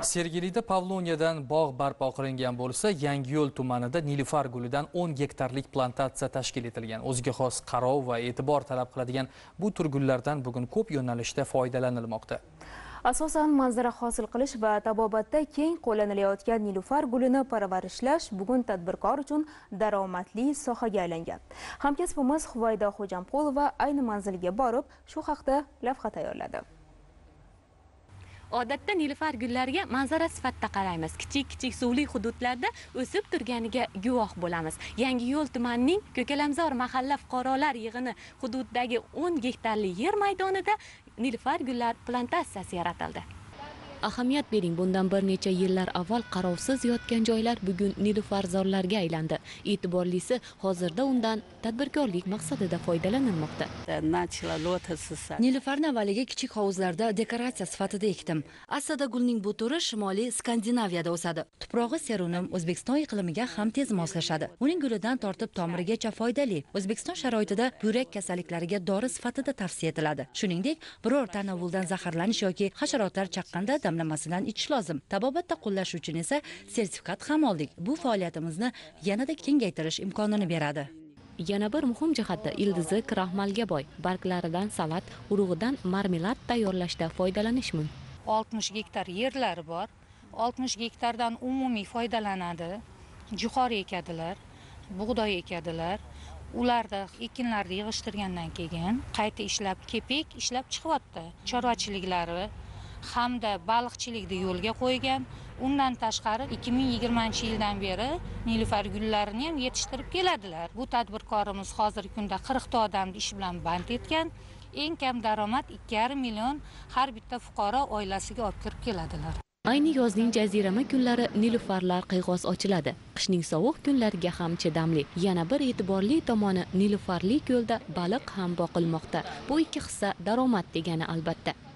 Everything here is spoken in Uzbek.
Sergelida Pavloniyadan bog' barpo qilingan bo'lsa, Yangiyo'l tumanida nilufar gulidan 10 gektarlik plantatsiya tashkil etilgan. O'ziga xos qarov va e'tibor talab qiladigan bu tur gullardan bugun ko'p yo'nalishda foydalanilmoqda. Asosan manzara hosil qilish va tabobatda keng qo'llanilayotgan nilufar gulini parvarishlash bugun tadbirkor uchun daromadli sohaga aylangan. Hamkasbimiz Huvaydo Xo'jamqulova ayni manzilga borib, shu haqda lavha tayyorladi. Odatda nilufar gullariga manzara sifatida qaraymiz. Kichik-kichik suvli hududlarda o'sib turganiga guvoh bo'lamiz. Yangiyo'l tumanining Ko'kalamzor mahalla fuqarolar yig'ini hududdagi 10 gektarli yer maydonida nilufar gullar plantatsiyasi yaratildi. Ahamiyat bering, bundan bir necha yillar avval qarovsiz yotgan joylar bugun nilufarzorlarga aylandi. E'tiborlisi, hozirda undan tadbirkorlik maqsadida foydalanilmoqda. Nilufarni avvaliga kichik hovuzlarda dekoratsiya sifatida ekdim. Aslida gulning bu turi Shimoliy Skandinaviyada o'sadi. Tuprog'i serunim, O'zbekiston iqlimiga ham tez moslashadi. Uning gulidan tortib tomirigacha foydali. O'zbekiston sharoitida buyrak kasalliklariga dori sifatida tavsiya etiladi. Shuningdek, biror tanovuldan zaharlanish yoki hasharotlar chaqqanda damlamasidan ichish lozim. Tabobatda qo'llash uchun esa sertifikat ham oldik. Bu faoliyatimizni yanada kengaytirish imkonini beradi. Yana bir muhim jihati ildizi kraxmalga boy. Barglaridan salat, urug'idan marmelad tayyorlashda foydalanish mumkin. 60 gektar yerlari bor. 60 gektardan umumiy foydalanadi. Jo'xori ekadilar, bug'doy ekadilar. Ularda ekinlarni yig'ishtirgandan keyin qayta ishlab, kepik ishlab chiqyapti. Chorvachiliklari hamda baliqchilikni yo'lga qo'ygan. Undan tashqari 2020-yildan beri nilufar gullarini ham yetishtirib keladilar. Bu tadbirkorimiz hozirgi kunda 40 ta odamni ish bilan band etgan. Eng kam daromad 2,5 million har bitta fuqaro oilasiga olib kirib keladilar. Ayni yozning jazirama kunlari nilufarlar qiyg'os ochiladi. Qishning sovuq kunlariga ham chidamli. Yana bir e'tiborli tomoni, nilufarli ko'lda baliq ham boqilmoqda. Bu ikki hissa daromad degani albatta.